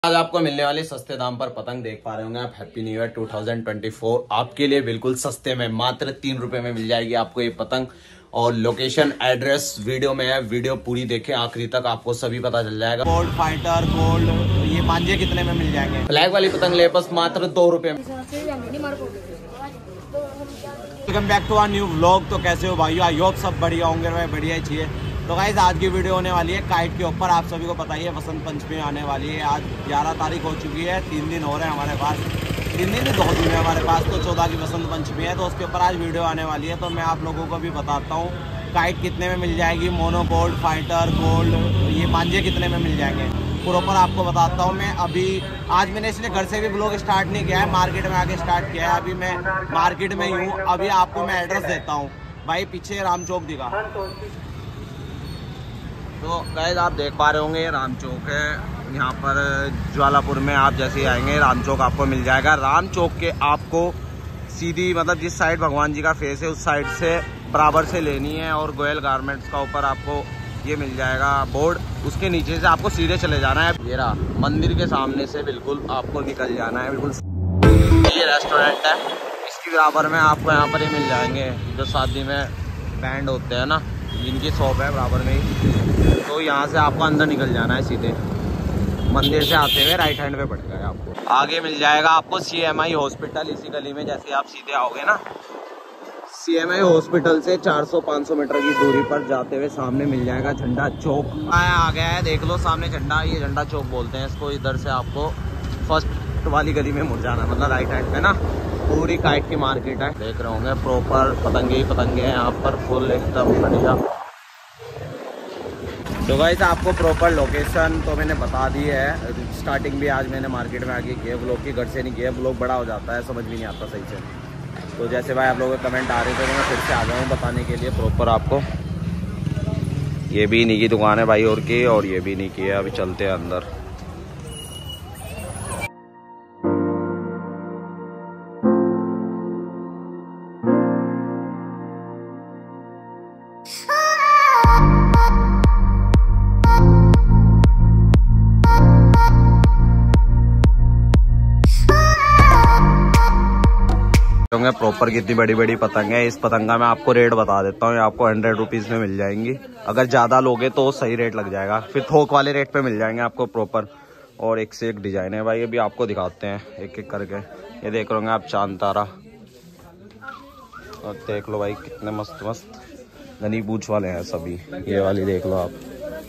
आज आपको मिलने वाली सस्ते दाम पर पतंग देख पा रहे होंगे आप। हैप्पी न्यू ईयर 2024 आपके लिए बिल्कुल सस्ते में मात्र 3 रुपए में मिल जाएगी आपको ये पतंग। और लोकेशन एड्रेस वीडियो में है, वीडियो पूरी देखें आखिरी तक, आपको सभी पता चल जाएगा। गोल्ड फाइटर गोल्ड ये मांझे कितने में मिल जाएंगे? फ्लैग वाली पतंग ले बस मात्र 2 रुपए में। Welcome back to our new vlog. तो कैसे हो भाइयों? आई होप सब बढ़िया होंगे, भाई बढ़िया ही चाहिए। तो गाइस आज की वीडियो होने वाली है काइट के ऊपर। आप सभी को पता ही है बसंत पंचमी आने वाली है। आज 11 तारीख हो चुकी है, 3 दिन हो रहे हैं हमारे पास, 3 दिन 2 दिन है हमारे पास। तो 14 की बसंत पंचमी है, तो उसके ऊपर आज वीडियो आने वाली है। तो मैं आप लोगों को भी बताता हूँ काइट कितने में मिल जाएगी, मोनो गोल्ड फाइटर गोल्ड ये मांझे कितने में मिल जाएंगे, प्रॉपर आपको बताता हूँ मैं। अभी आज मैंने इसलिए घर से भी ब्लॉग स्टार्ट नहीं किया है, मार्केट में आके स्टार्ट किया है। अभी मैं मार्केट में ही हूँ। अभी आपको मैं एड्रेस देता हूँ भाई, पीछे राम चौक दिखा। तो गाइस आप देख पा रहे होंगे राम चौक है यहाँ पर ज्वालापुर में। आप जैसे ही आएंगे राम चौक आपको मिल जाएगा। राम चौक के आपको सीधी मतलब जिस साइड भगवान जी का फेस है उस साइड से बराबर से लेनी है, और गोयल गारमेंट्स का ऊपर आपको ये मिल जाएगा बोर्ड। उसके नीचे से आपको सीधे चले जाना है, ये रहा मंदिर के सामने से बिल्कुल आपको निकल जाना है। बिल्कुल ये रेस्टोरेंट है, इसके बराबर में आपको यहाँ पर ही मिल जाएंगे जो शादी में बैंड होते हैं ना, जिनकी शॉप है बराबर में ही। तो यहाँ से आपको अंदर निकल जाना है, सीधे मंदिर से आते हुए राइट हैंड पे पड़ेगा आपको। आगे मिल जाएगा आपको CMI हॉस्पिटल। इसी गली में जैसे आप सीधे आओगे ना, CMI हॉस्पिटल से 400-500 मीटर की दूरी पर जाते हुए सामने मिल जाएगा झंडा चौक। आ गया है, देख लो सामने झंडा, ये झंडा चौक बोलते हैं इसको। इधर से आपको फर्स्ट वाली गली में मुड़ जाना, मतलब राइट हैंड पे ना पूरी काइट की मार्केट है। देख रहे होंगे प्रॉपर पतंगे ही पतंगे हैं यहाँ पर, फुल एकदम बढ़िया। तो गाइस आपको प्रॉपर लोकेशन तो मैंने बता दी है। स्टार्टिंग भी आज मैंने मार्केट में आके किया, ब्लॉग की घर से नहीं किया, ब्लॉग बड़ा हो जाता है, समझ भी नहीं आता सही से। तो जैसे भाई आप लोगों के कमेंट आ रहे थे तो मैं फिर से आ गया हूँ बताने के लिए प्रॉपर आपको। ये भी इन्हीं की दुकान है भाई और की, और ये भी नहीं की है। अभी चलते हैं अंदर। प्रॉपर कितनी बड़ी बड़ी पतंग है। इस पतंग का मैं आपको रेट बता देता हूँ, आपको 100 रुपीज़ में मिल जाएंगी। अगर ज़्यादा लोगे तो सही रेट लग जाएगा, फिर थोक वाले रेट पे मिल जाएंगे आपको प्रॉपर। और एक से एक डिजाइन है भाई, अभी आपको दिखाते हैं एक एक करके। ये देख रहे होंगे आप चांद तारा, और देख लो भाई कितने मस्त मस्त घनी पूछ वाले हैं सभी। ये वाली देख लो आप।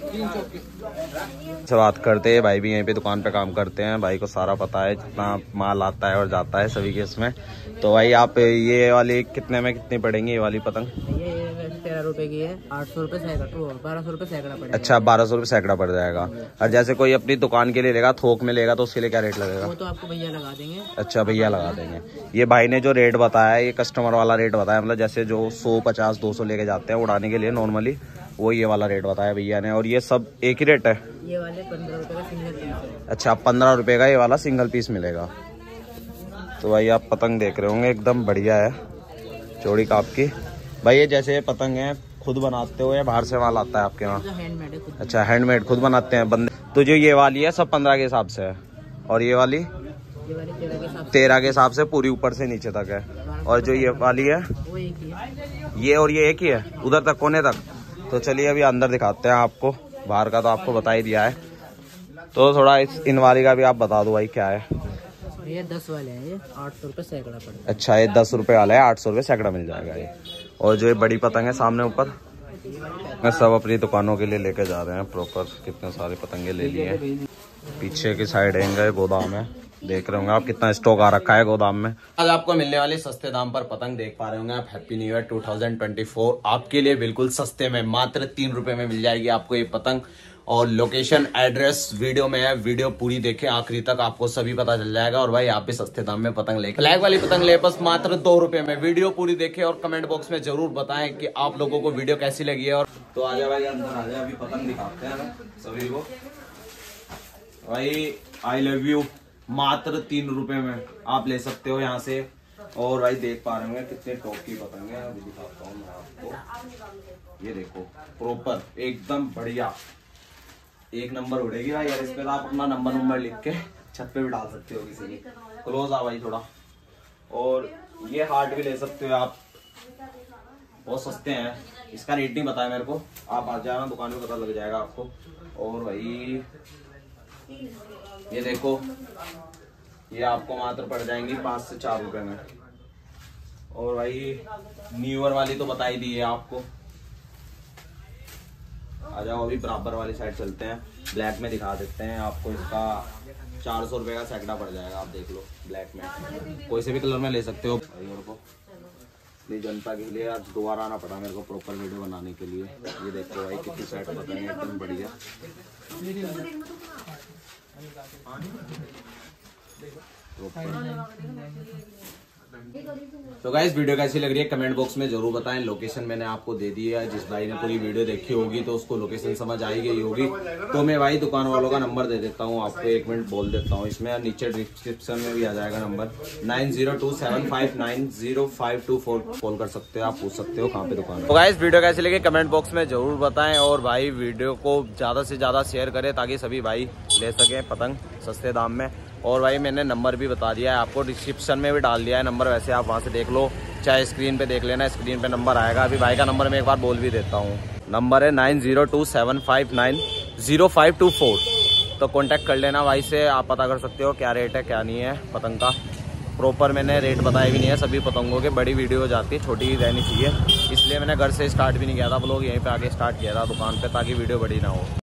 से बात करते हैं, भाई भी यहीं पे दुकान पे काम करते हैं, भाई को सारा पता है जितना माल आता है और जाता है सभी के इसमें। तो भाई आप ये वाली कितने में कितनी पड़ेंगी ये वाली पतंग? ये 13 रुपए की है, 800 रुपए सैकड़ा, 1200 रुपए सैकड़ा पड़ेगा। अच्छा 1200 रुपए सैकड़ा पड़ जाएगा। और जैसे कोई अपनी दुकान के लिए लेगा, थोक में लेगा, तो उसके लिए क्या रेट लगेगा? वो तो आपको भैया लगा देंगे। अच्छा भैया लगा देंगे। ये भाई ने जो रेट बताया ये कस्टमर वाला रेट बताया, मतलब जैसे जो 100, 50, 200 लेके जाते हैं उड़ाने के लिए नॉर्मली, वो ये वाला रेट बताया भैया ने। और ये सब एक ही रेट है? ये वाले 15 रुपए का सिंगल पीस है। अच्छा 15 रुपए का ये वाला सिंगल पीस मिलेगा। तो भाई आप पतंग देख रहे होंगे एकदम बढ़िया है, चौड़ी काप की। भाई ये जैसे पतंग है खुद बनाते हो या बाहर से माल आता है आपके वहाँ? हैंडमेड है खुद। अच्छा हैंडमेड खुद बनाते हैं बंदे। तो जो ये वाली है सब 15 के हिसाब से है, और ये वाली 13 के हिसाब से पूरी ऊपर से नीचे तक है। और जो ये वाली है वो एक ही है। ये और ये एक ही है उधर तक कोने तक। तो चलिए अभी अंदर दिखाते हैं आपको, बाहर का तो आपको बता ही दिया है। तो थोड़ा इन वाली का भी आप बता दो भाई क्या है। ये 10 वाले हैं, ये 800 रुपए सैकड़ा पड़ेगा। अच्छा ये 10 रुपए वाला है, 800 रुपए सैकड़ा मिल जाएगा ये। और जो ये बड़ी पतंग है सामने ऊपर, मैं सब अपनी दुकानों के लिए लेके जा रहे हैं प्रॉपर। कितने सारे पतंगे ले लिए हैं। पीछे की साइड है गोदाम है, देख रहे होंगे आप कितना स्टॉक आ रखा है गोदाम में। आज आपको मिलने वाली सस्ते दाम पर पतंग देख पा रहे होंगे आप। हैप्पी न्यू ईयर 2024 आपके लिए बिल्कुल सस्ते में मात्र 3 रुपए में मिल जाएगी आपको ये पतंग। और लोकेशन एड्रेस वीडियो में है, वीडियो पूरी देखें आखिरी तक, आपको सभी पता चल जाएगा। और भाई आप भी सस्ते दाम में पतंग ले, फ्लैग वाली पतंग ले बस मात्र 2 रुपए में। वीडियो पूरी देखें और कमेंट बॉक्स में जरूर बताएं कि आप लोगों को वीडियो कैसी लगी है। और तो आजा भाई अंदर आजा, अभी पतंग दिखाते हैं सभी को। भाई आई लव यू मात्र 3 रुपए में आप ले सकते हो यहाँ से। और भाई देख पा रहे होंगे कितने टॉप की पतंग है, अभी दिखाता हूँ मैं आपको। ये देखो प्रॉपर एकदम बढ़िया एक नंबर उड़ेगी भाई। और इस पे आप अपना नंबर लिख के छत पे भी डाल सकते हो किसी की। क्लोज आ भाई थोड़ा। और ये हार्ट भी ले सकते हो आप, बहुत सस्ते हैं। इसका रेट नहीं बताया मेरे को, आप आ जाना दुकान में पता लग जाएगा आपको। और भाई ये देखो, ये आपको मात्र पड़ जाएंगी 5 से 4 रुपए में। और भाई न्यूअर वाली तो बता ही दी है आपको। आ जाओ अभी बराबर वाली साइड चलते हैं, ब्लैक में दिखा देते हैं आपको। इसका 400 रुपये का सैकड़ा पड़ जाएगा, आप देख लो ब्लैक में। कोई से भी कलर में ले सकते हो। मेरे को अपनी जनता के लिए आज दोबारा आना पड़ा मेरे को प्रॉपर वीडियो बनाने के लिए। ये देखो भाई कितनी सेट बताएंगे, एकदम बढ़िया। तो गाइस वीडियो कैसी लग रही है कमेंट बॉक्स में जरूर बताएं। लोकेशन मैंने आपको दे दी है, जिस भाई ने पूरी वीडियो देखी होगी तो उसको लोकेशन समझ आई गई होगी। तो मैं भाई दुकान वालों का नंबर दे देता हूँ आपको, 1 मिनट बोल देता हूँ इसमें, नीचे डिस्क्रिप्शन में भी आ जाएगा नंबर 9027590524। कॉल कर सकते हो आप, पूछ सकते हो कहाँ पे दुकान। तो गाइस वीडियो कैसी लगी कमेंट बॉक्स में जरूर बताएं। और भाई वीडियो को ज्यादा से ज्यादा शेयर करें ताकि सभी भाई ले सकें पतंग सस्ते दाम में। और भाई मैंने नंबर भी बता दिया है आपको, डिस्क्रिप्शन में भी डाल दिया है नंबर, वैसे आप वहाँ से देख लो, चाहे स्क्रीन पे देख लेना, स्क्रीन पे नंबर आएगा। अभी भाई का नंबर मैं एक बार बोल भी देता हूँ, नंबर है 9027590524। तो कांटेक्ट कर लेना भाई से, आप पता कर सकते हो क्या रेट है क्या नहीं है पतंग का। प्रॉपर मैंने रेट बताया भी नहीं है सभी पतंगों के, बड़ी वीडियो हो जाती है, छोटी ही रहनी चाहिए। इसलिए मैंने घर से स्टार्ट भी नहीं किया था, लोग यहीं पे आके स्टार्ट किया था दुकान पे, ताकि वीडियो बड़ी ना हो।